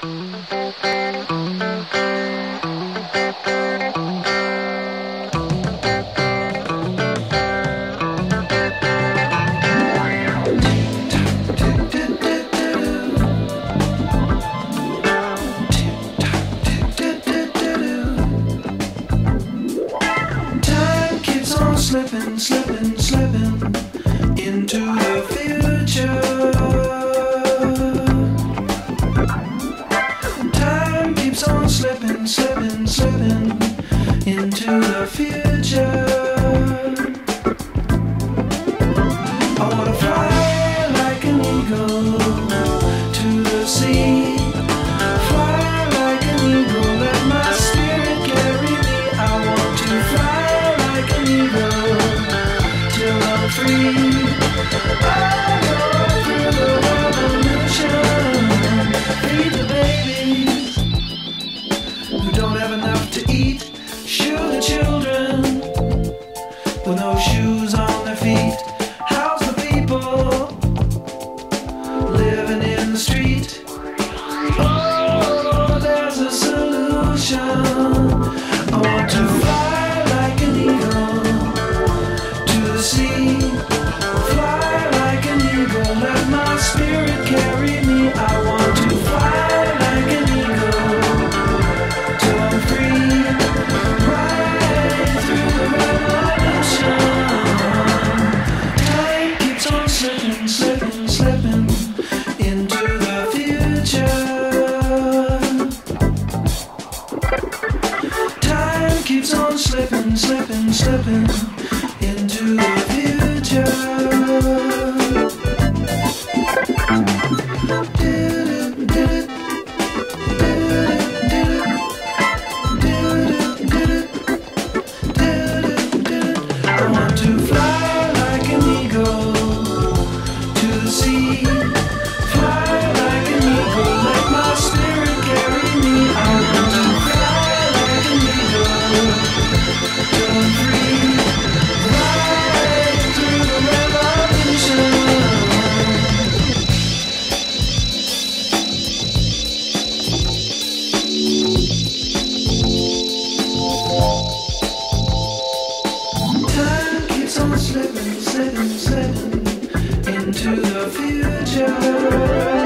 Slipping, slipping, slipping into the future. Time keeps on slipping, slipping, slipping into the future. I wanna fly like an eagle to the sea. Fly like an eagle, let my spirit carry me. I want to fly like an eagle till I'm free. I go through the revolution. Feed the babies who don't have enough to eat. Shoe the children with no shoes on their feet. House the people living in the street. Oh, there's a solution. I want to fly like an eagle to the sea. Fly like an eagle, let my spirit carry me. I want to fly like an eagle till I'm free. Right through the revolution. Time keeps on slipping, slipping, slipping into the future. Time keeps on slipping, slipping, slipping into the future. I want to fly like an eagle to the sea. Fly like an eagle, let my spirit carry me. I want to fly like an eagle till I'm free. Right through the revolution. Time keeps on slipping, slipping, slipping into the future.